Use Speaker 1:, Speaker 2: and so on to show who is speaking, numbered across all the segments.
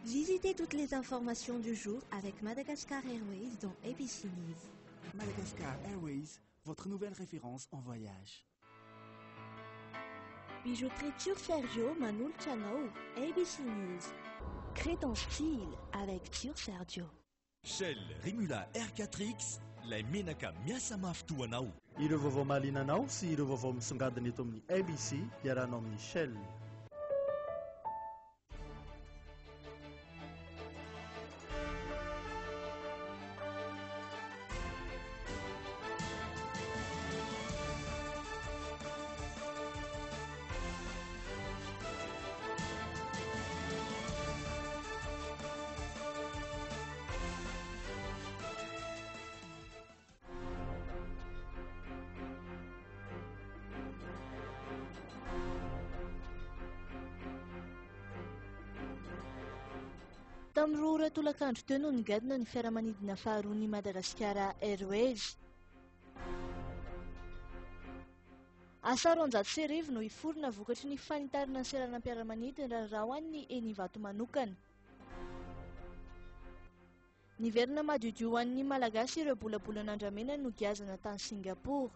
Speaker 1: Visitez toutes les informations du jour avec Madagascar Airways dans ABC News.
Speaker 2: Madagascar Airways, votre nouvelle référence en voyage.
Speaker 1: Bijouterie Tur Sergio Manul Channel, ABC News. Crée ton style avec Tur Sergio.
Speaker 3: Shell Rimula R4X, ilay menaka miasa mafy toanao.
Speaker 4: Ireo vaovao mahalinanao sy ireo vaovao misongadina eto amin'ny ABC iarahanao amin'ny Shell.
Speaker 1: Tamin'ny roa ratolakandro teo no nigadina ny fiaramanidina faharoan'ny Madagascar Airways. Asa 200 no iforona vokatry ny fanitarana ny seranam-piaramanidina raha ho an'ny Enivato manokana. Niverina madiodio ho an'ny Malagasy ireo bolabolan'andramena no giazana tany Singapour.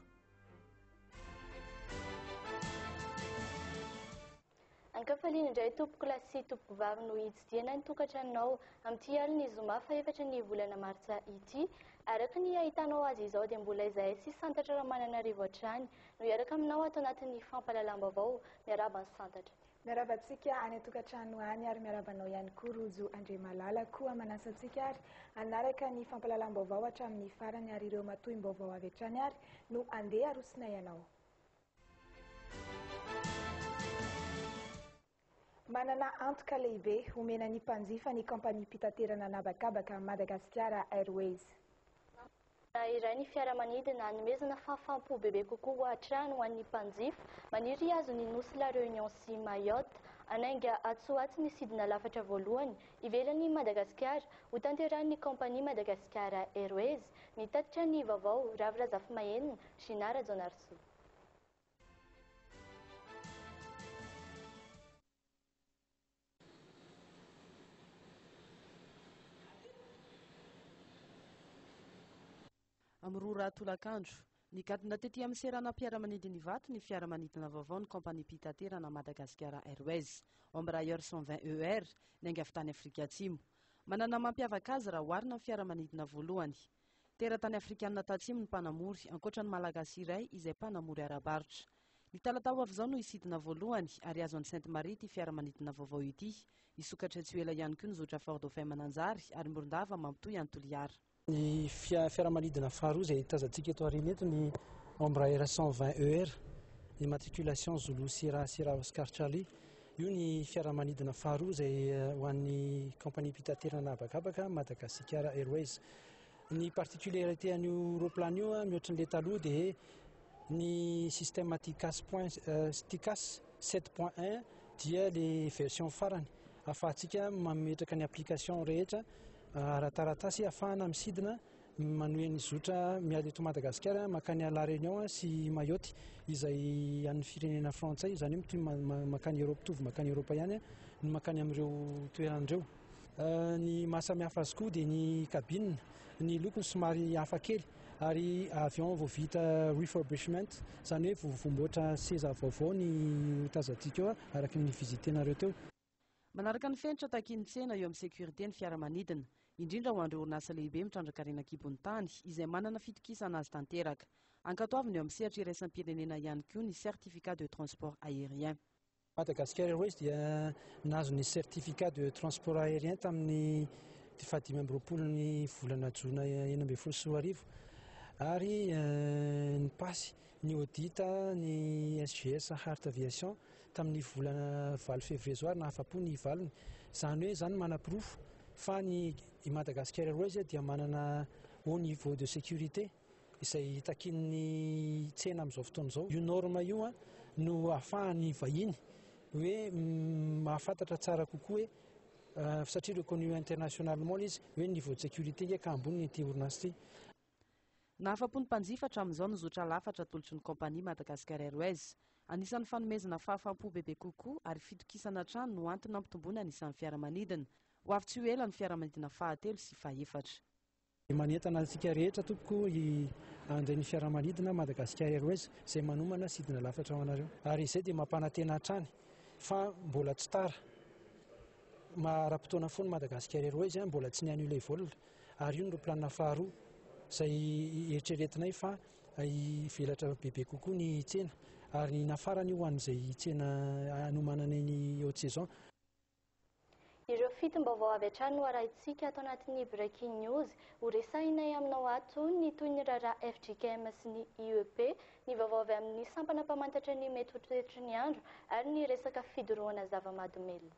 Speaker 5: Ankafaliana indray tompoko lahy sy tompoko vavy no hitsidiana ny tokantranonao amin'ity alina zoma fa efatra ny volana martsa ity. Araka ny ahitanao azy izao dia mbola izahay sy santatra raha mananarivo hatrany no hiaraka aminao ato anatin'ny fampahalalam-baovao miaraba ny santatra.
Speaker 6: Miarabantsika any an-tokantrano any ary miarabanao ihany koa Rojo Andriamalala koa manasantsika ary anaraka ny fampahalalam-baovao hatramin'ny farany ary ireo matoim-baovao avy hatrany ary no andeha arosina ianao. Manana antoka lehibe omena ny mpanjifa ny kompania pitaterana anabakabaka Madagascar Airways.
Speaker 5: Iray ny fiaramanidina nomezana fahafaham-po bebe kokoa ho hatrany ho an'ny mpanjifa maniry azo ny Nosy La Réunion sy Mayotte anainga atsoatsy ny sidina lafatra voalohany ivelan'ny Madagascar ho tanteran'ny kompania Madagascar Airways mitatitra ny vaovao Ravirazafy Mahenina Ginara Jonarso.
Speaker 7: Amin'ny roa ratolakandro, nigadina tetỳ amin'ny seranam-piaramanidina Ivato ny fiaramanidina vaovao ny kompania pitaterana Madagascar Airways, Embraer 120 ER, nainga avy tany Afrika Atsimo. Manana mampiavaka azy raha oharina amin'ny fiaramanidina voalohany. Teratany Afrikanina Tatsimo ny mpanamory, ankoatra ny Malagasy iray izay mpanamory ara-barotra. Ny talatao avy izao no isidina voalohany ary azo any Sainte-Marie ity fiaramanidina vaovao ity. Isokatra tsy ela ihany koa ny zotra Fort-Dauphin Mananjary ary Morondava mampitohy Antoliara.
Speaker 8: Ny fiaramanidina faharoa izay tazantsika eto aoriana eto ny Embraer 120 ER, ny matriculation Zulu Sierra Oscar Charlie. Io ny fiaramanidina faharoa izay ho an'ny kompania pitaterana anabakabaka Madagascar Airways. Ny particularité an'io roplan io mihoatra ny le taloha dia ny système TICAS 7.1 dia le version farany ahafahantsika mametraka ny application rehetra ara-taratasy ahafahana misidina manoe ny zotra miady eto Madagascar makany La Réunion sy Mayotte izay an'ny firenena frantsay izany hoe mitohy makany Europe mitovy makany Europa ihany no makany amin'ireo toerandreo. Ny mahasamihafa azy koa dia ny cabine, ny lokony somary hafa kely ary avion vao vita refurbishment izany hoe vomboatra seza vaovao ny tazantsika eo araka ny vizitenareo teo.
Speaker 7: Manaraka ny fenitra takin'ny tsena eo amin'ny sécurité ny fiaramanidina, indrindra ho an'ireo orinasa lehibe mitrandrakarena kibony tany izay manana fitokisana azy tanteraka. Ankatoavina eo amin'ny sehatra iraisam-pirenena ihany koa ny certificat de transport aérien.
Speaker 8: Madagascar Airways dia nahazo ny certificat de transport aérien tamin'ny 2020 ny volana Jona 2024 ary ny pasy ny audita ny SGS Heart Aviation tamin'ny volana 9 février zao ary nahafapo ny valiny. Izany hoe izany manam-pirofo fa ny Madagascar Airways dia manana haut niveau de sécurité izay takin'ny tsena amin'izao fotoana izao. Io norme io no ahafahan'ny vahiny hoe mahafantatra tsara kokoa hoe satria reconnu internationalement izy hoe niveau de sécurité ka ambony ity orinasa ity.
Speaker 7: Nahafapo ny mpanjifa hatramin'izao nizotra lafatra tolotry ny kompania Madagascar Airways. Anisan'ny fanomezana fahafaham-po bebe kokoa ary fitokisana trano no antony ampitomboana anisan'ny fiaramanidina. ho avy tsy ho ela ny fiaramanidina fahatelo sy fahaefatra.
Speaker 8: Manentana antsika rehetra tompoko andray ny fiaramanidina Madagascar Airways izay manomana sidina lafatra ho anareo, ary izay dia mampanantena hatrany fa mbola tsy tara. Mara-potoana foana Madagascar Airways mbola tsy niany ilay vol, ary io no planina faharoa izay eritreretinay fa hivelatra bebe kokoa ny tsena, ary nafarany ho an'izay tsena anomanana ny haute saison.
Speaker 5: Ireo fitim-baovao avy hatrany no arahintsika ato anatin'ny breaking news. Ho resahinay aminao ato ny toy ny raharaha FJKM sy ny IEP, ny vaovao avy amin'ny sampana mpamantatra ny mety ho toetry ny andro ary ny resaka fidorohana zava-mahadomelina.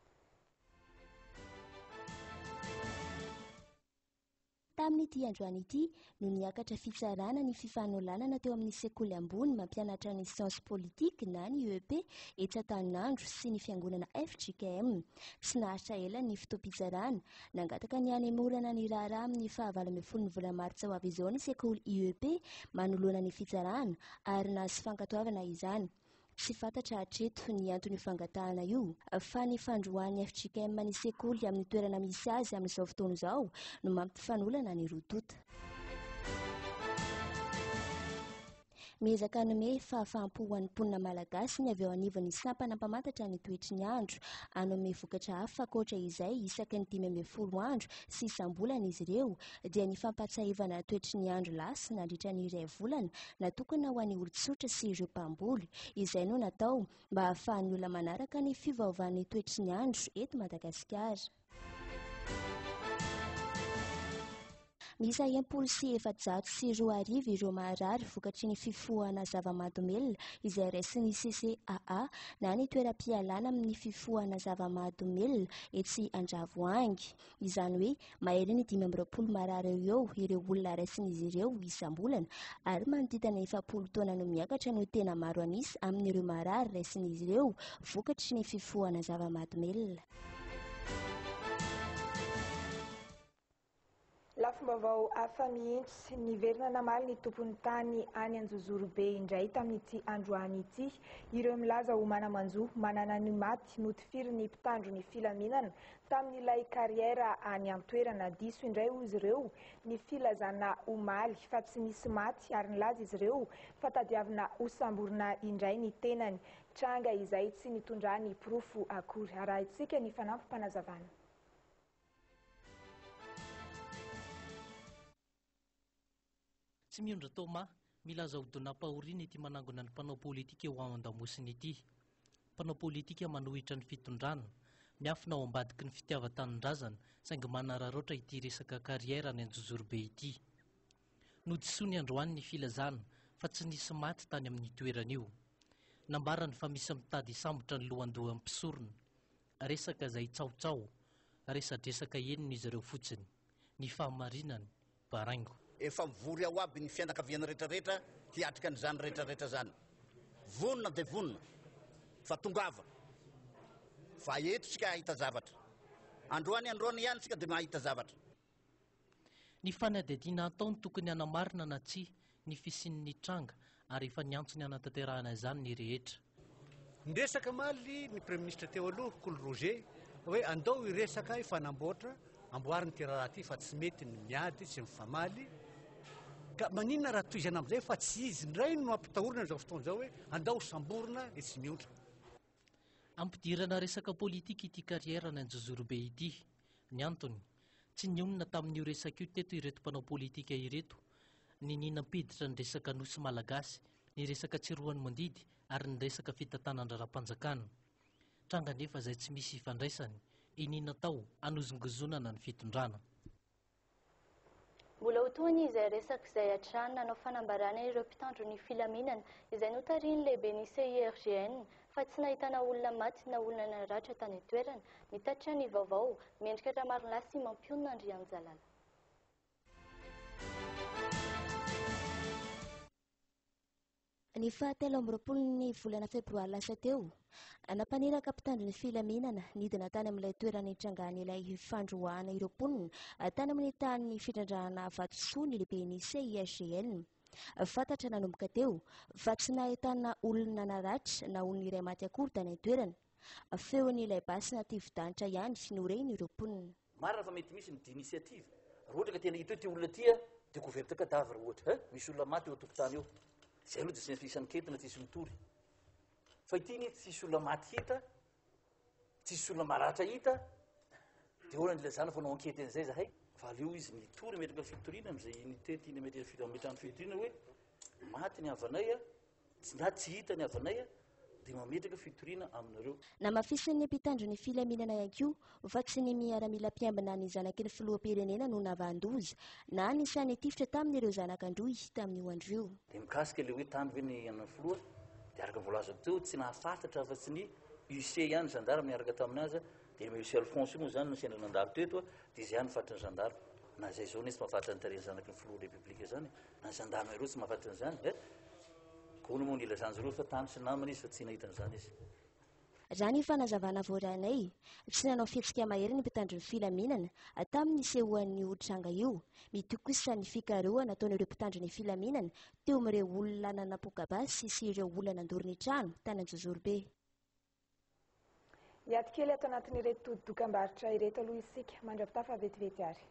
Speaker 9: Tamin'ity androany ity no niakatra fitsarana ny fifanolanana teo amin'ny sekoly ambony mampianatra ny siansy politika na ny IEP etsatanandro sy ny fiangonana FJKM. Tsy naharitra ela ny fotoam-pitsarana, nangataka ny any morana ny raharaha amin'ny 24 ny volana martsa ho avy izao ny sekoly IEP manoloana ny fitsarana ary nahazo fankatoavana izany. Tsy fantatra hatreto ny antony fangatahana io, fa ny fandroan'ny FJKM ny sekoly amin'ny toerana misy azy amin'izao fotoana izao no mampifanolana ny rotota. Miezaka hanome fahafaham-po ho an'ny mponina malagasy ny avy ao anivon'ny sampana mpamantatra ny toetry ny andro, hanome vokatra hafa ankoatra izay isaky ny 15 andro sy isam-bolana izy ireo, dia ny fampatsahivana toetry ny andro lasa nandritra ny 2 volana natokana ho an'ny olon-tsotra sy ireo mpamboly. Izay no natao mba hahafahan'ny olona manaraka ny fivaovan'ny toetry ny andro eto Madagasikara. Misa 104 ireo maharary vokatry ny fifohana zava-mahadomelina izay raisin'ny CCAA na ny toeram-pialana amin'ny fifohana zava-mahadomelina etsy Andravoahangy. Izany hoe mahery ny 15 marary eo ireo olona raisin'izy ireo isam-bolana, ary manodidina ny 70 taona no miakatra no tena maro anisa amin'ireo marary raisin'izy ireo vokatry ny fifohana zava-mahadomelina.
Speaker 6: Lafim-baovao hafa mihitsy niverina namaly ny tompon'ny tany any Anjozorobe indray tamin'ity androany ity. Ireo milaza ho manamanjo manana ny maty notifirin'ny mpitandro ny filaminana tamin'ilay kariera any amin'ny toerana diso indray izy ireo. Ny filazana omaly fa tsy misy maty ary nilaza izy ireo fa tadiavina hosamborina indray ny tenany. Tranga izay tsy nitondra ny profo akory. Arahintsika ny fanampim-panazavana.
Speaker 10: Tsy miondra Toma, milaza hodonam-pahoriana ity manangona ny mpanao politika eo an-damosiny ity. Mpanao politika manohitra ny fitondrana, miafina ao ambadiky ny fitiavan-tanindrazana, saingy manararaotra ity resaka kariera ny Anjozorobe ity. Nodisoa ny androany ny filazana, fa tsy nisy maty tany amin'ny toerana io. Nambarany fa misy mitady sambotra ny lohandoha ampisorona. Resaka izay tsaotsao, resadresaka enina izy ireo fotsiny. Ny fahamarinany, Baraingo.
Speaker 11: Efa mivory ao aby ny fianakaviana rehetrarehetra hiatrika an'izany rehetrarehetra zany. Vonona dia vonona, fa tongava. Fa eto sika ahita zavatra. Androany ihany sika dia mahita zavatra.
Speaker 10: Ny fanadihadiana ataony tokony hanamarina na tsy ny fisian'ny tranga ary efa niantsony hanatanterahana izany ny rehetra.
Speaker 12: Niresaka maly ny Premier Ministre teo aloha Coly Roger hoe andao iresaka ifanamboatra amboariny ty raha ty fa tsy mety ny miady sy mifamaly. Ka maninona raha toizana amin'izay fa tsy izy ndray no ampitahorina izao fotoana izao hoe andao samborina dia tsy miontra.
Speaker 10: Ampidirana resaka politika ity kariera ny Anjozorobe ity. Ny antony, tsy nionona tamin'io resaka io teto ireto mpanao politika ireto. Ny ninam-piditra ny resaka nosy malagasy, ny resaka tsirohan'ny mandidy ary ny resaka fitantanandrara-panjakana. Tranga nefa izay tsy misy ifandraisany, inina tao hanozongozonana ny fitondrana.
Speaker 5: Mbola hotoany izay resaka izay hatrany nanao fanambarana ireo mpitandro ny filaminana izay notarian'ny lehibe ny CIRGN fa tsy nahitana olona maty na olona naratra tany an-toerana. Nitatitra ny vaovao, mendrika Ramarilany sy Mampionina Andrianjalala.
Speaker 9: Ny 17 volana febroary lasa teo, nampaneraka mpitandro ny filaminana nidina tany amin'ilay toerana hitrangana ilay fandroahana ireo mponina tany amin'ny tany fitrandrahana vatosoa ny lehiben'ny CIRGN. Fantatra nanomboka teo fa tsy nahitana olona naratra na olona iray maty akory tany an-toerana. feon'ilay basina ty-vidanitra ihany noreny ireo mponina.
Speaker 13: Marina fa mety misy ny d'initiative. Raha ohatra ka tena hita hoe ty olona tia dia couverte cadavre ohatra. Misy olona maty eo an-tokotany eo. Zay aloha dia tsy isan'ny kentina tsisy mitory. Fa itiny tsisy olona maty hita, tsisy olona maratra hita, dia hoana ilazana fa nao ankety an'izay zahay. Fa aleo izy nitory metraka fitoriana amin'izay unité tiany metrany fitoriana hoe maty ny havanay na tsy hita ny havanay dia mametraka fitoriana aminareo.
Speaker 9: Namafisin'ny mpitandro ny filaminana ihany koa fa tsy ny miaramila mpiambina ny zanaky ny filoham-pirenena no navandoza na nisany tifitra tamin'ireo zanak'androy tamin'io andro io.
Speaker 13: Dia mikasika ilay hoe tany ve ny an'ny filoha dia araka voalaza teo tsy nahafantatra fa tsy ny UC ihany gendarme miaraka taminazy dia UC Alphonse moa zany no sendra nandalo teto dia izay ihany fatrany gendarme. Na zay zao tsy mahafantatra ny tareny zanaky ny filoha république zany na gendarme ireo tsy mahafantatra an'izany. Kono moa nila zany zareo fa tany sy namana izy fa tsy nahita an'izany izy.
Speaker 9: Raha ny fanazavana voaranay tsy nanao fihetsika mahery ny mpitandro ny filaminana tamin'ny sehoan'ny otranga io. Mitokisa ny fikarohana ataon'ireo mpitandro ny filaminana teo amin'ireo olona nanapokabasy sy ireo olona nandory ny trano tany Anjozorobe.
Speaker 6: Hiaty kely ato anatin'ireto dokam-barotra ireto aloha isika mandram-pitafa vetivety ary.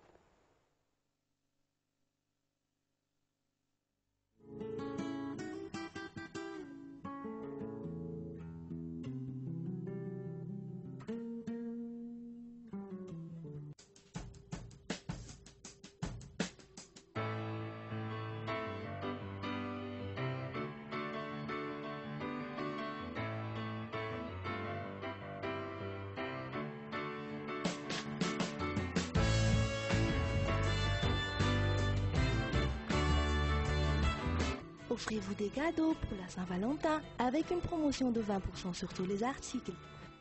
Speaker 14: Offrez-vous des cadeaux pour la Saint-Valentin avec une promotion de 20% sur tous les articles.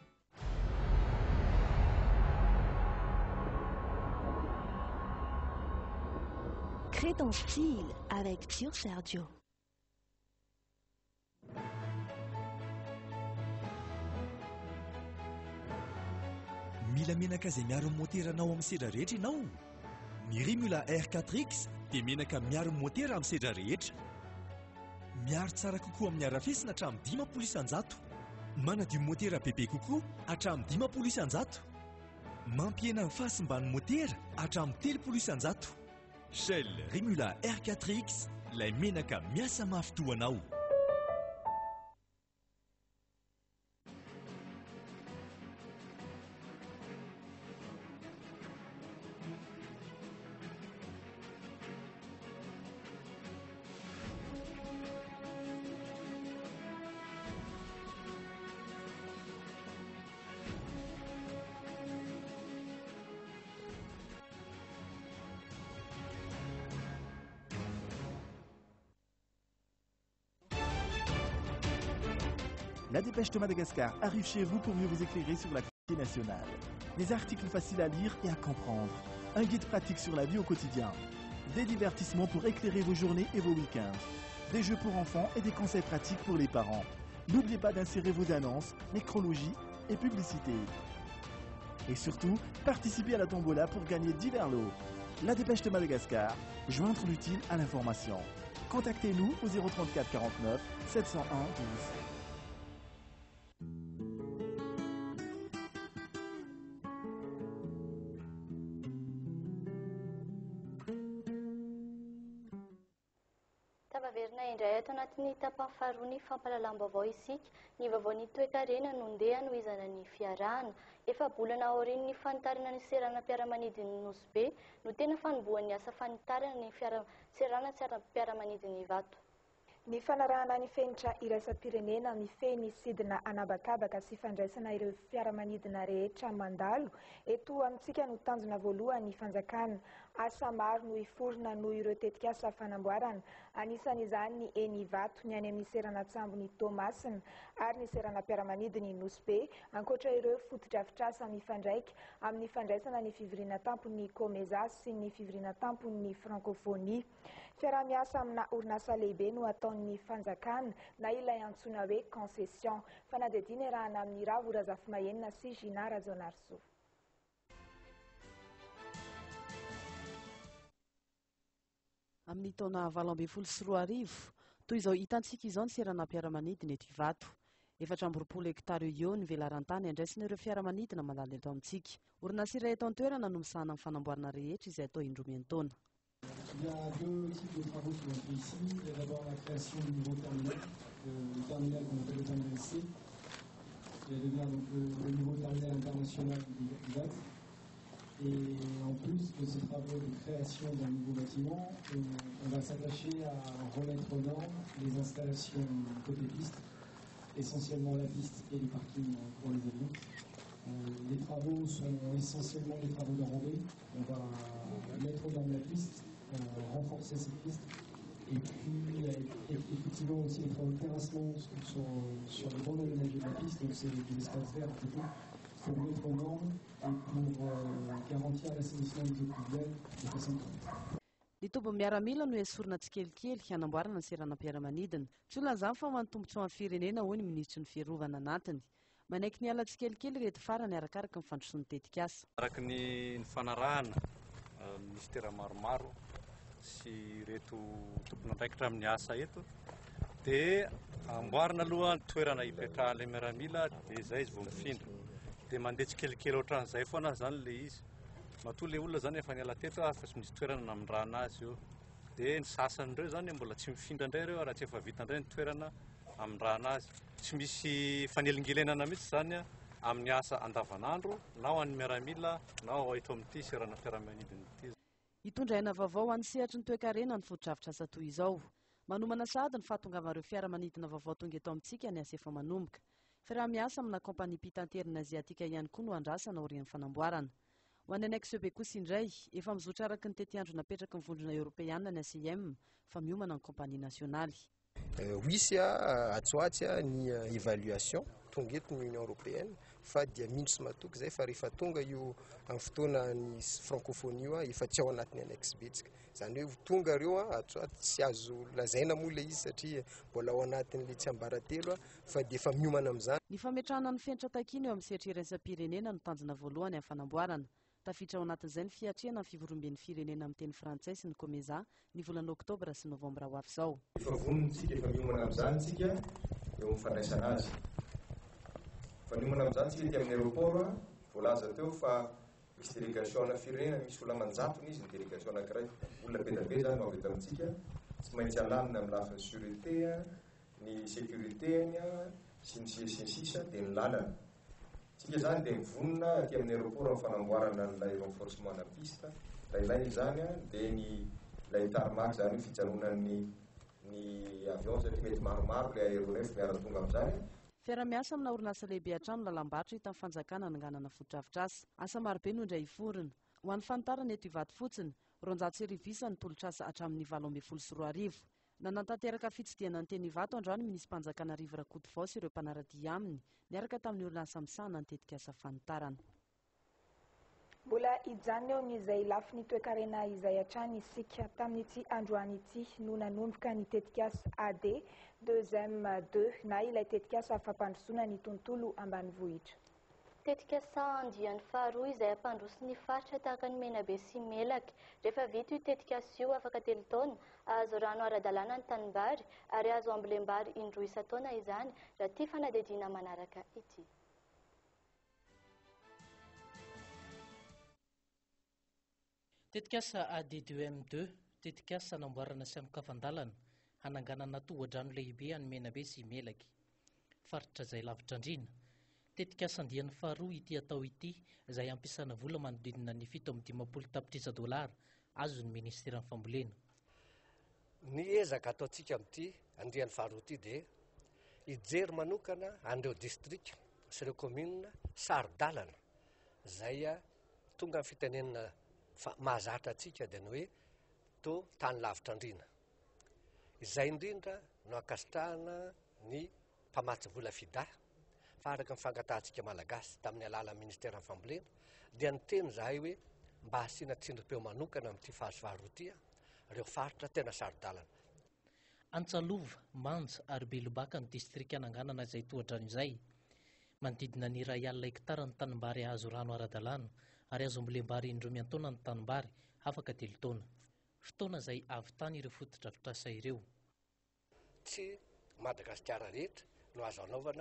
Speaker 14: Crée ton style avec Tio Sergio.
Speaker 3: Mila menaka izay miaro amin'ny motera anao amin'ny sedra rehetra ianao. Ny Rimula R4X dia menaka miaro amin'ny motera amin'ny sedra rehetra. Miaro tsara kokoa amin'ny harafesina hatramin'ny 10% isan-jato. Manadio motera bebe kokoa hatramin'ny 10% isan-jato. Mampiena ny fahasimban'ny motera hatramin'ny 3% isan-jato. Shell Rimula R4X, ilay menaka miasa mafy toa anao.
Speaker 2: La Dépêche de Madagascar arrive chez vous pour mieux vous éclairer sur l'actualité nationale. Des articles faciles à lire et à comprendre. Un guide pratique sur la vie au quotidien. Des divertissements pour éclairer vos journées et vos week-ends. Des jeux pour enfants et des conseils pratiques pour les parents. N'oubliez pas d'insérer vos annonces, nécrologie et publicités. Et surtout, participez à la tombola pour gagner divers lots. La Dépêche de Madagascar, joindre l'utile à l'information. Contactez-nous au 034 49 701 12.
Speaker 5: Tavaverina indray ato anatin'ny tapany faharoa ny fampalalam-baovao isika. Ny vaovaon'ny toe-karena no ndeha nohizana ny fiarahana. Efa bolana aorian'ny ny fanitarana ny seranam-piaramanidin'ny Nosbe no tena fanombohan'ny asa fanitarana ny seranam-piaramanidin'ny Vato.
Speaker 6: Ny fanarahana ny fenitra iraisam-pirenena mifehy sidina anabakabaka sy fandraisana ireo fiaramanidina rehetra mandalo. Eto amintsika no tanjona voalohany fanjakana. Asa maro no iforona noho ireo tetikasa fanamboarana. Anisan'izany ny eny Vato ny any amin'ny seranatsambo ny Tomasina ary ny seranam-piaramanidiny Nosbe. Ankoatra ireo fotodrafitrasa mifandraika amin'ny fandraisana ny fivoriana tampon'ny Komeza sy ny fivoriana tampon'ny Francophonie. Fiara-miasa amina orinasa lehibe no ataon'ny fanjakana na ilay antsoina hoe concession. Fanadidina arahana amin'ny Ravo Razafimahenina sy Gina Razonarso.
Speaker 7: Amin'ny taona 2024 toy izao hitantsika izao ny seranam-piaramanidina eto Ivato. 4 hektara eo ny velaran-tany andraisina ireo fiaramanidina mandalo eto amintsika. Orinasa iray eto an-toerana no misahana amin'ny fanamboarana rehetra izay atao indromian-taona.
Speaker 15: Il y a deux types de travaux qui ont été ici. Il y a d'abord la création du nouveau terminal, le terminal qu'on appelle le terminal C, qui va devenir donc le nouveau terminal international du VAT. Et en plus de ces travaux de création d'un nouveau bâtiment, on va s'attacher à remettre aux normes les installations côté piste, essentiellement la piste et le parking pour les avions. Les travaux sont essentiellement des travaux d'enrobé. On va mettre aux normes la piste, renforcer cette piste, et puis effectivement aussi les travaux de terrassement sur les bandes aménagées de la piste, donc c'est des espaces verts plutôt, pour mettre aux normes et pour garantir l'assainissement des eaux pluviales de façon correcte.
Speaker 7: Ny tobo miaramila no esorina tsikelikely hanamboarana ny seranam-piaramanidina. Tsy olona izany fa manotombontsoa amin'ny firenena hoy ny ministry ny fiarovana anatiny. Manaiky ny ala tsikelikely reto farany arakaraka ny fandrosoan'ny tetikasa.
Speaker 16: Araka ny fanarahana ministera maromaro sy reto tompona andraikitra amin'ny asa eto dia amboarina aloha ny toerana hipetrahan'ilay miaramila dia izay izy vao mifindra. Dia mandeha tsikelikely ohatran'izay foana zany le izy. Matoa le olona zany efa niala teto fa tsy misy toerana namindrana azy io. Dia ny sasan'ireo zany mbola tsy mifindra indray ireo raha tsy efa vita indray ny toerana amindrana azy. Tsy misy fanelingelenana mihitsy zany amin'ny asa andavanandro na ho an'ny miaramila na ho eto amin'ity serana fiaramanidina ity.
Speaker 7: Hitondra aina vaovao an'ny sehatry ny toe-karena ny foto-drafitra asa toy izao. Manomana sahady ny fahatongavan'ireo fiaramanidina vaovao tonga eto amintsika ny asa efa manomboka. Fiaraha-miasa amina kompania pitanterina aziatika ihany koa no andrasana aorian'ny fanamboarana. Ho an'ny annexe kosa indray, efa mizotra araka ny tety andro napetraka ny vondrona Europeana ny ACM fa miomana ny kompania nasionaly.
Speaker 17: Wisy atsoatsy ny évaluation tonga eto ny Union Européenne fa dia mindro sy matoky zay fa rehefa tonga io amin'ny fotoana ny francophonie io efa tsy ao anatin'ny annexe betsika. Zany hoe tonga ireo atsoatsy tsy azo lazaina moa le izy satria mbola ao anatin'le tsy ambaratelo fa dia efa miomana amin'izany.
Speaker 7: Ny fametrahana ny fenitra takiny eo amin'ny sehatry iraisam-pirenena no tanjona voalohany amin'ny fanamboarana. Tafiditra ao anatin'izay ny fiatriana ny fivoromben'ny firenena amin'ny teny frantsay sy ny komeza ny volana oktobra sy novambra ho avy izao.
Speaker 18: Efa vonontsika efa miomana amin'izany tsika eo amin'ny fandraisana azy. Fa miomana amin'izany tsika ety amin'ny aéroport voalaza teo fa misy délégation firenena misy olona manjatony izy ny délégation anankiray. Olona be da be zany no avy eto amintsika tsy maintsy alamina amin'ny lafiny sûreté, ny sécurité sy ny sisa dia ny lalana. Tsika zany dia mivonona aty amin'ny aéroport amin'ny fanamboarana n'ilay renforcement na piste. Ilay zany dia ilay tarmac zany hoe fijanonan'ny avion satria mety maromaro ilay aéronef miara-tonga amin'izany.
Speaker 7: Fiaraha-miasa amina orinasa lehibe hatrano lalam-barotra hita amin'ny fanjakana hananganana foto-drafitra asa marobe no indray hiforina. Ho an'ny fanitarana eto Ivato fotsiny, 200 ny tolotr'asa hatramin'ny 740. Nanantanteraka fitsidihana ny teny Ivato androany minisym-panjakana Rivo Rakotovao sy ireo mpanaradia aminy niaraka tamin'ny orinasa misahana ny tetikasa fanitarana.
Speaker 6: Mbola hijanona eo amin'izay lafiny toe-karena izay hatrany isika tamin'ity androany ity no nanomboka ny tetikasa AD 2M2 na ilay tetikasa afa-pandrosoana ny tontolo ambanivohitra.
Speaker 5: Tetikasa andiany faharoa izay ampandroso ny faritra tahaka ny Menabe sy Melaky. Rehefa vita io tetikasa io afaka 3 taona azo rano ara-dalàna ny tanimbary ary azo ambolem-bary indroa isa-taona izany raha tia fanadihadiana manaraka ity.
Speaker 10: Tetikasa AD2M2, tetikasa namboarana sy amokafan-dalana, hananganana toha-drano lehibe any Menabe sy Melaky. Faritra izay lavitra andrina. Tetikasa andiany faharoa ity atao ity, izay ampiasana vola manodidina ny 750 tapitrisa $, azo ny ministeran'ny fambolena.
Speaker 19: Ny ezaka ataontsika amin'ity andiany faharoa ity dia hijery manokana an'ireo distrika sy ireo commune sary-dalana izay tonga amin'ny fitenenana mahazatra antsika dia ny hoe to tany lavitra andrina. Izay indrindra no akasitrahana ny mpamatsy vola fida fa araka ny fankatantsika malagasy tamin'ny alalan'ny ministeran'ny fambolena dia ny teny zahay hoe mba hasiana tsindrim-peo manokana amin'ity faharoa ity ireo faritra tena sary-dalana.
Speaker 10: Antsalova, Manja ary Belobaka ny distrika hananganana izay toha-drano izay. Manodidina ny 1 hektara ny tanimbary azo rano ara-dalàna ary azo ambolem-bary indroa miantaona ny tanimbary afaka 3 taona. Fotoana izay avy tany ireo foto-drafitrasa ireo.
Speaker 19: Tsy Madagasikara rehetra no azo anaovana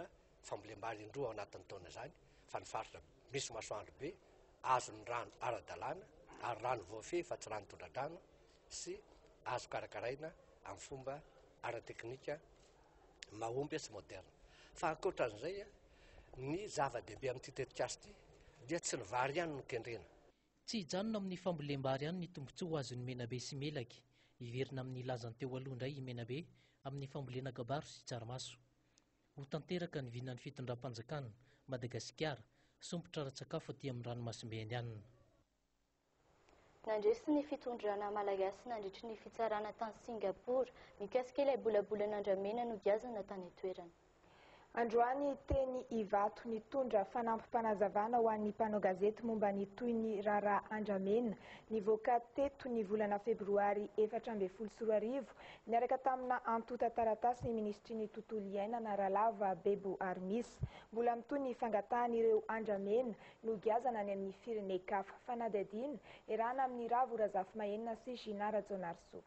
Speaker 19: fambolem-bary indroa ao anatin'ny taona zany fa ny faritra misy masoandro be azo ny rano ara-dalàna ary rano voafehy fa tsy rano tondradrano sy azo karakaraina amin'ny fomba ara-teknika mahomby sy moderna fa ankoatran'izay ny zava-dehibe amin'ity tetikasy ity dia tsy ny vary ihany no kendrena
Speaker 10: tsy hijanona amin'ny fambolem-bary ihany ny tombontsoa ho azon'ny Menabe sy Melaky iverina amin'ny lazany teo aloha indray i Menabe amin'ny fambolena kabaro sy tsaramaso ho tanteraka ny vinan'ny fitondram-panjakana Madagasikara sompotra ara-tsakafo aty amin'ny ranomasimbe indianina.
Speaker 5: Nandresy ny fitondrana malagasy nandritry ny fitsarana tany Singapour mikasika ilay bolabolana andramena no giazana tany toerana.
Speaker 6: Androany teny Ivato nitondra fanampim-panazavana ho an'ny mpanao gazety momba ny toy ny raharaha andramena nivoaka teto ny volana febroary 2024 niaraka tamina antota taratasy ny ministry ny tontolo iainana Ralava Bebo Armis mbola mitoy ny fangatahan'ireo andramena no giazana any amin'ny firene-kafa fanadadina erana amin'ny Ravo Razafy Mahenina sy Ginara Jonarso.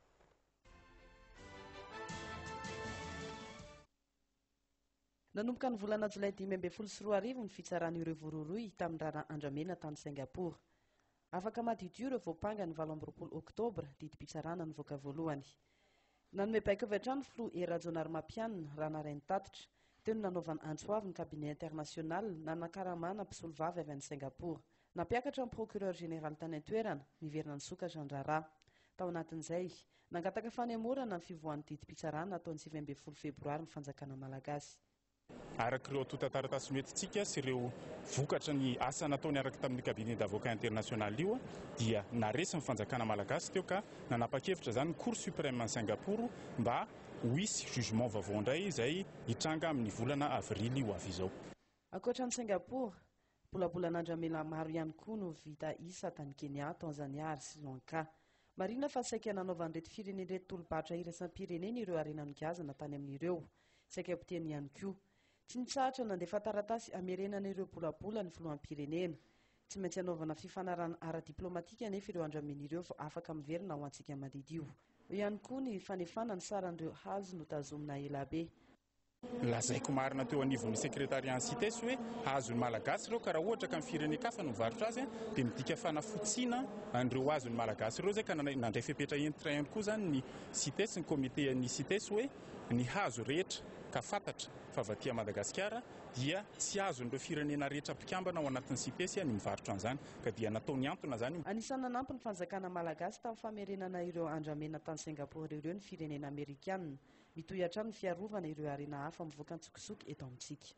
Speaker 7: Nanomboka ny volana Jolay 2024 ny fitsaran'ireo vororoy tamin'ny raharaha andramena tany Singapour. Afaka madidio ireo voapanga ny 27 Oktobra didim-pitsarana nivoaka voalohany. Nanome baika avy hatrany Flo Era Jonar Mapianina raha narainy tatitra teo ny nanaovany antsoavy ny cabinet international nanakaramana mpisolo vavy avy any Singapour. Nampiakatra ny procureur général tany an-toerana niverina ny sokatra ny raharaha. Tao anatin'izay nangataka fanemorana ny fivoahan'ny didim-pitsarana ataon'ny 20 Febroary ny fanjakana malagasy.
Speaker 20: Araka ireo antota taratasy noentintsika sy ireo vokatra ny asa nataony araka tamin'ny cabinet d'avocat international io dia naresy ny fanjakana malagasy teo ka nanapa-kevitra zany Cour suprême any Singapour mba ho hisy jugement vaovao indray izay hitranga amin'ny volana avrily ho avy izao.
Speaker 7: Ankoatran'ny Singapour, bolabolan'andramena maro ihany koa no vita isa tany Kenya, Tanzania ary Sri Lanka. Marina fa saika nanaovan'ireto firenen'ireto tolobatra iraisam-pirenena ireo arenan'ny gazana tany amin'ireo. Saika ampiteny ihany koa. Tsy nitsahatra nandefa taratasy amerenan'ireo bolabola ny filohampirenena. Tsy maintsy anaovana fifanarana ara-diplomatika anefa ireo andramen'ireo fa afaka miverina ho antsika madidio. Eo ihany koa ny fanefana ny saran'ireo hazo notazomina elabe.
Speaker 20: Lazaiko marina teo anivon'ny sekretariat CITES hoe hazony malagasy ireo ka raha ohatra ka ny firenen-kafa no mivarotra azy dia midika fanafotsiana an'ireo hazony malagasy ireo zay ka nandray fepetra entrain koa zany ny CITES, ny komite ny CITES hoe ny hazo rehetra ka fantatra fa vaty Madagasikara dia tsy azon'ireo firenena rehetra mpikambana ao anatin'ny CITES ny mivarotra an'izany ka dia nataony antony zany.
Speaker 7: Anisany nanampy ny fanjakana malagasy tamin'ny famerenana ireo andramena tany Singapour ireo ny firenena Amerikanina. Mitohy hatrany ny fiarovana ireo arena hafa mivoaka antsokisoky eto amintsika.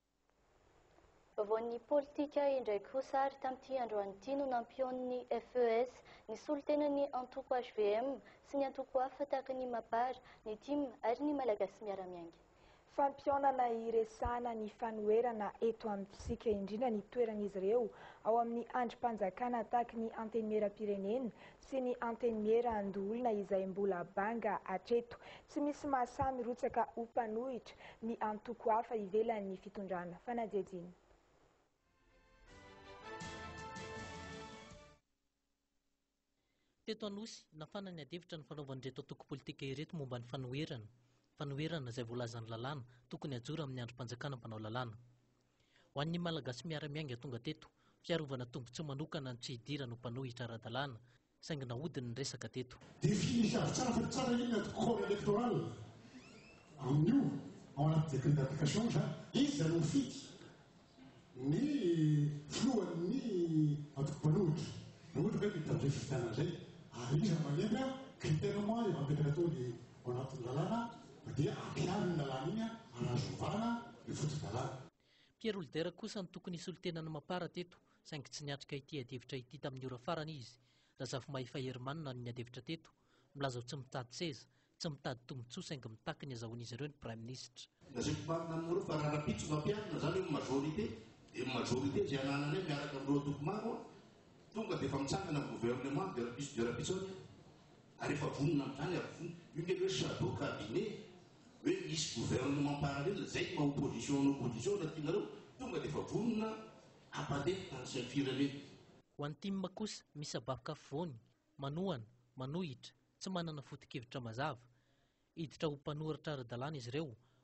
Speaker 5: Vaovao ny politika indraiky kosa ary tamin'ity androan'ity no nampion'ny FES ny solotenany antoko HVM sy ny antoko hafa tahaka ny Mapara, ny TIM ary ny Malagasy miara-miainga.
Speaker 6: Fampionana iresana ny fanoherana eto amintsika indrindra ny toeran'izy ireo ao amin'ny androm-panjakana tahaka ny antenimieram-pirenena sy ny antenimiera andoolona izay mbola banga hatreto. Tsy misy mahasamy rotsaka ho mpanohitra ny antoko hafa ivelan'ny fitondrana. Fanadihadina.
Speaker 10: Teto Anosy nafana ny adevitra ny fanaovan'ireto antoko politika ireto momba ny fanoherana. Fanoherana izay voalazan'ny lalàna tokony hajoro amin'ny androm-panjakana mpanao lalàna. Ho an'ny Malagasy miara-miainga tonga teto, fiarovana tombontsoa manokana ny tsy hidirana ho mpanohitra ara-dalàna, saingy nahodiny ny resaka teto.
Speaker 21: Dia finisavy tsara fa tsara iny anaty corps électoral amin'io ao anaty décret d'application zany izy zany mifidy ny filohan'ny antoko mpanohitra. Ohatra hoe mitandre fitana zay ary izy manemy critèrement mampetraka ataony ao anatin'ny lalàna dia ampian'ny lalàna iny anazovana ny foto-dalàna.
Speaker 10: Pierre Older kosa ny tokony solotenany Mapara teto, saingy tsy niatrika ity adevitra ity tamin'ny ora farany izy. Razafy Mahifa Hermanina ny adevitra teto, milaza ho tsy mitady seza, tsy mitady tombotsoa saingy mitaky ny azahoan'izy ireo ny prime ministre.
Speaker 21: Nazay marina amin'ireo fa raha rapitso mampianina zany hoe majorité, dia majorité izay ananany miaraka amin'ireo antoko maro tonga dia efa mitsangana amin'ny gouvernement dia rapitso any. Ary efa vonina amin'izany ary vonina. Io nge hoe chapeau cabinet hoe misy gouvernement parallèle zay ma opposition ny opposition na tianareo tonga dia efa vonina ampadeha ancien firenena.
Speaker 10: Ho an'ny TIM kosa misy abafika afovoany, manohana, manohitra, tsy manana foto-kevitra mazava. Hiditra ho mpanohitra ara-dalàna izy ireo,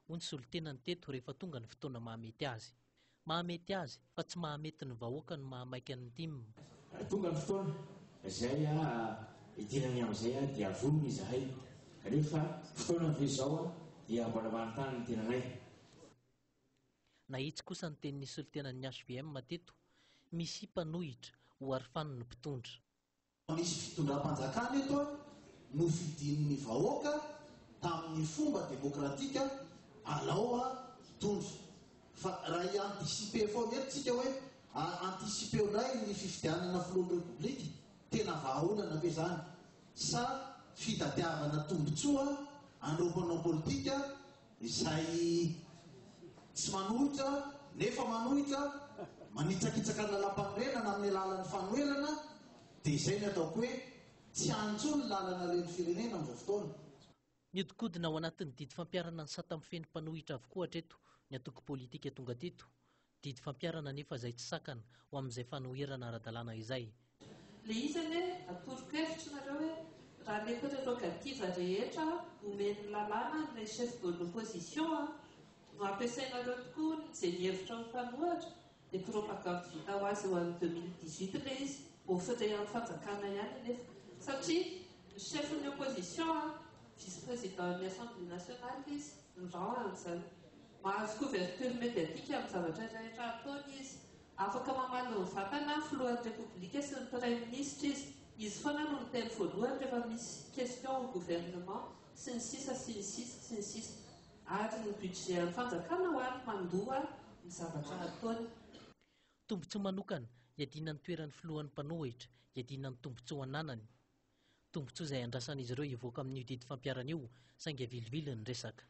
Speaker 10: hoy ny solotenany teto rehefa tonga ny fotoana mahamety azy. Mahamety azy fa tsy mahamety ny vahoaka ny mahamaika ny tim.
Speaker 4: Tonga ny fotoana izay idinany amin'izay dia vonona izahay kanefa fotoana ve izao dia mbola manontany ny tenanay.
Speaker 10: Nahitsy kosa ny tenin'ny solotenan'ny HVM teto, misy mpanohitra ho arifaniny mpitondra.
Speaker 21: Misy fitondram-panjakana eto nofidin'ny vahoaka tamin'ny fomba demokratika alao hitondra. Fa raha i-anticipe foana eto tsika hoe anticipe ndray ny fifidianana filohan'ny republika, tena vahaolana be zany. Sa fitadiavana tombotsoa an'ireo mpanao politika izay tsy manohitra nefa manohitra manitsakitsaka ny lalam-pamorenana amin'ny alalan'ny fanoelana, dia izay ny ataoko hoe tsy antso ny lalana len'ny firenena amin'izao fotoana.
Speaker 10: Miodikodina ao anatin'ny didy fampiarana ny sata amin'ny feno mpanohitra avokoa hatreto ny atoko politika tonga teto. Didy fampiarana nefa izay tsy sakana ho amin'izay fanoherana ara-dalàna izay.
Speaker 22: Le izy ane atoro-kevitra nareo hoe raha le prerogativa rehetra omeny lalàna ny chef de l'opposition no ampiasainareo tokoa izay mihevitra mifanohatra dia propagande vita ho azy eo amin'ny 2018 le izy ofere amin'ny fanjakana ihany nefa satria chef ny opposition vice-président amin'ny assemblée nationale izy nirao an'izany mahazo couverture médiatique amin'ny zavatra rehetra ataony izy, afaka mamalo ny vatana filohan'ny république sy ny premier ministre izy foana no miteny voalohany rehefa misy question au gouvernement sy ny sisa sy ny sisa sy ny sisa, ary ny budget amin'ny fanjakana ho any mandoa ny zavatra ataony.
Speaker 10: Tombotsoa manokana iadina ny toeran'ny filohan'ny mpanohitra, iadina ny tombotsoa ananany. Tombotsoa izay andrasan'izy ireo hivoaka amin'io didy fampiarana io, saingy avilivily ny resaka.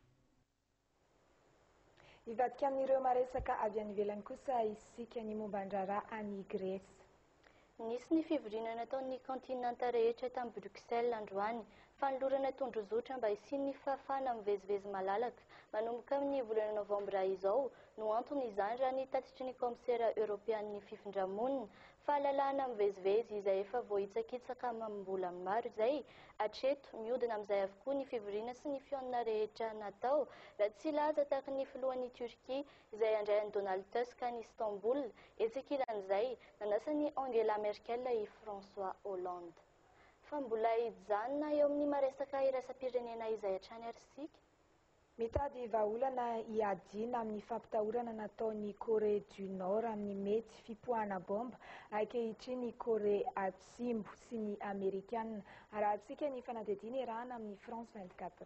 Speaker 6: Hivadika amin'ireo maresaka avy any ivelany kosa isika ny momban-draharaha any Grèce.
Speaker 5: Nisy ny fivoriana nataon'ny kontinanta rehetra tamin'ny Bruxelles androany, fanolorana tondrozotra mba hisian'ny fahafahana mivezivezy malalaka manomboka amin'ny volana novambra izao no antony izany raha ny tatitry ny komisera european'ny fifindramonina fahalalahana mivezivezy izay efa voaitsakitsaka mambola maro izay hatreto mihodina amin'izay avokoa ny fivoriana sy ny fihaonana rehetra natao raha tsy laza tahaka ny filohan'ny Turquie izay andrayan'i Donald Tusk any Istanbul etsekilan'izay nanasany Angela Merkel i François Hollande. Fa mbola hijanona eo amin'ny maresaka iraisam-pirenena izay hatrany ary sika.
Speaker 6: Mitady vahaolana hiadiana amin'ny fampitahorana nataon'ny Corée du Nord amin'ny mety fipoahana bomba ankehitriny ny Corée Atsimbo sy ny Amerikanina. Arahantsika ny fanadihadiana iarahana amin'ny France 24.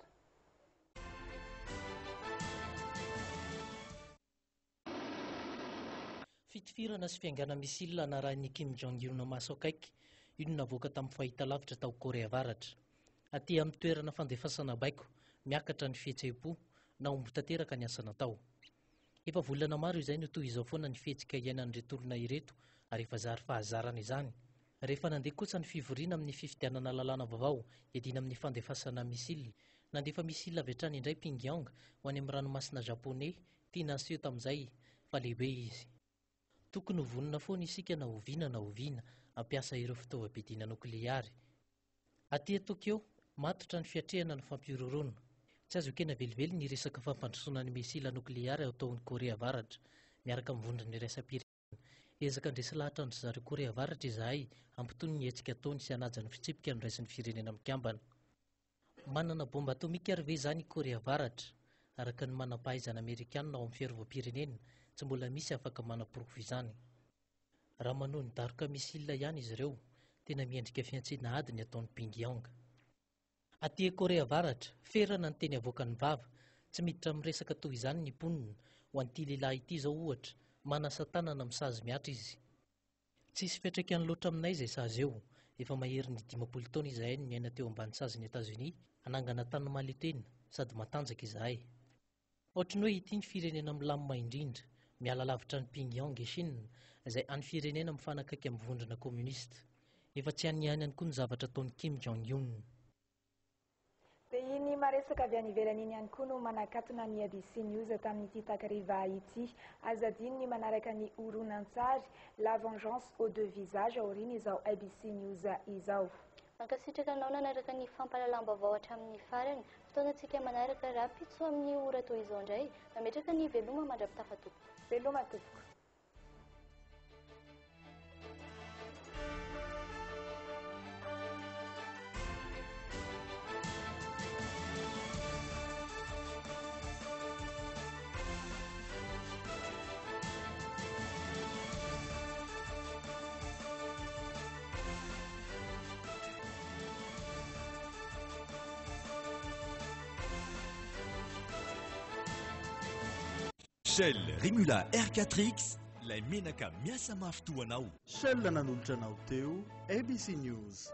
Speaker 10: Fitifirana sy fiangana misila narahan'ny Kim Jong-un maso akaiky, io no navoaka tamin'ny fahitalavitra tao Korea Avaratra. Aty amin'ny toerana fandefasana baiko, miakatra ny fihetseham-po na omby tanteraka ny asa natao. Efa volana maro izay no toy izao foana ny fihetsika iainan'ireto olona ireto ary efa zary fahazarana izany. Rehefa nandeha kosa ny fivoriana amin'ny fifidianana lalàna vaovao iadina amin'ny fandefasana misily, nandefa misily avy hatrany indray Pyongyang ho any amin'ny ranomasina Japonais tiana aseho tamin'izay fa lehibe izy. Tokony ho vonona foana isika na oviana ampiasa ireo fitaovam-piadiana nokleary. Aty Tokyo matotra ny fiatrehana ny fampiroroana. Tsy azo ekena velively ny resaka fampandrosoana ny misila nokleary ataon'ny Korea Avaratra miaraka amin'ny vondrony iraisam-pirenena. Ezaka andresy lahatra andry zareo Korea Avaratra izahay ampitony ny hetsika ataony sy hanaja ny fitsipika niraisin'ny firenena mikambana. Manana bomba atomika ary ve izany Korea Avaratra? Araka ny manam-pahaizana Amerikanina ao amin'ny fiarovam-pirenena, tsy mbola misy afaka manaporofo izany. Raha manohy ny daroka misila ihany izy ireo, tena miendrika fiantsena ady ny ataon'ny Pyongyang. Aty Korea Avaratra, ferana ny teny avoakan'ny vava, tsy miditra amin'ny resaka toy izany ny mponina, ho an'ity lehilahy ity izao ohatra, manasa tanana misazy miatra izy. Tsisy fiantraikany loatra aminay izay sazy eo, efa mahery ny 10 taona izahay no niaina teo ambany sazin'ny Etazonia, anangana tany mahaleo-tena sady matanjaka izahay. Ohatrany hoe ity ny firenena milamina indrindra, miala lavitra ny Pyongyang i Chine, izay any firenena mifanakaiky amin'ny vondrona komunista. Efa tsy any koa ny zavatra ataon'ny Kim Jong-un.
Speaker 6: Dia iny maresaka avy any ivelany iny ihany koa no manakatona ny ABC News tamin'ity takariva ity. Azadiny ny manaraka ny horonan-tsary La Vengeance aux deux visages aoriana izao ABC News izao.
Speaker 5: ankasitrakanao nanaraka ny fampalalam-baovao hatramin'ny farany fotoanantsika manaraka raha pitso amin'ny ora toy izao indray nametraka ny veloma mandra-pitafatopo
Speaker 6: veloma tompoko.
Speaker 3: Shell Rimula R4X ilay menaka miasa mafy toanao.
Speaker 2: Shell nanolotra anao teo ABC News.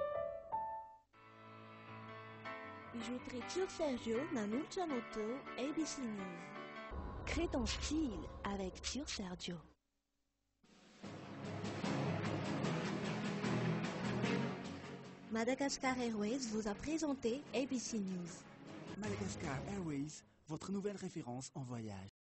Speaker 14: Bijouterie Tur Sergio nanolotra anao teo ABC News. Crée ton style avec Tur Sergio. Madagascar Airways vous a présenté ABC News.
Speaker 2: Madagascar Airways, votre nouvelle référence en voyage.